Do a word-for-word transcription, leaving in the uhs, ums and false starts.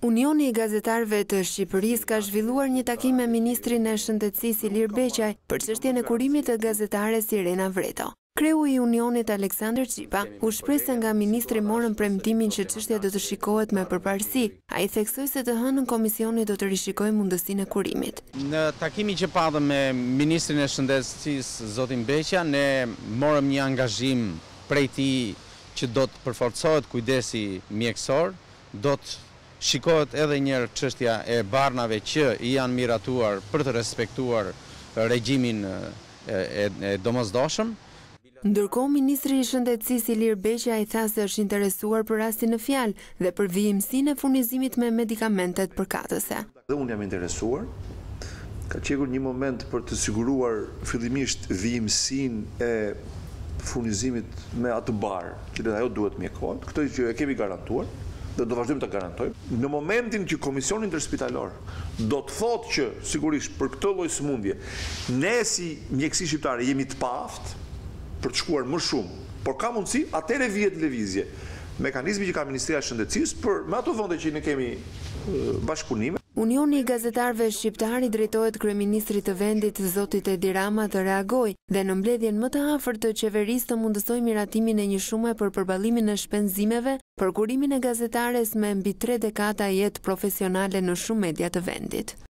Unioni i gazetarëve të Shqipërisë ka zhvilluar një takim me ministrin e Shëndetësisë Ilir Beqaj për çështjen e kurimit të gazetares Irena Vreto. Kreu i Unionit Aleksandër Qipa u shpreh se nga ministri morën premtimin që çështja do të shikohet me përparësi. Ai theksoi se të hënën komisioni do të rishikojë mundësinë e kurimit. Në takimin që patëm me ministrin e Shëndetësisë zotin Beqa, ne morëm një angazhim prej tij që do të përforcohet kujdesi mjekësor, do të shikohet edhe njërë çështja e barnave që janë miratuar për të respektuar regjimin e, e domosdoshëm. Ndërkohë, ministri i Shëndetësisë Ilir Beqaj tha se është interesuar për rastin në fjalë dhe për vijimsinë e furnizimit me medikamentet përkatëse. Dhe unë jam interesuar, ka qekur një moment për të siguruar fillimisht vijimsinë e furnizimit me atë barë, që ajo duhet mjekohet, këtë që e kemi garantuar dhe do vazhdojmë të garantojmë. Në momentin që Komisioni Ndërspitalar do të thotë që sigurisht për këtë lloj sëmundje, ne si mjekësi shqiptare jemi të paaftë për të shkuar më shumë, por ka mundësi, atëre vihet lëvizje. Mekanizmi që ka Ministria e Shëndetësisë për me ato vende që ne kemi bashkëpunime. Unioni i gazetarëve shqiptar i drejtohet kryeministrit të vendit zotit Edi Rama të reagojë dhe në mbledhjen më të afërt të qeverisë të mundësojë miratimin e një shume për përballimin e shpenzimeve për kurimin e gazetares me mbi tre dekada jetë profesionale në shumë media të vendit.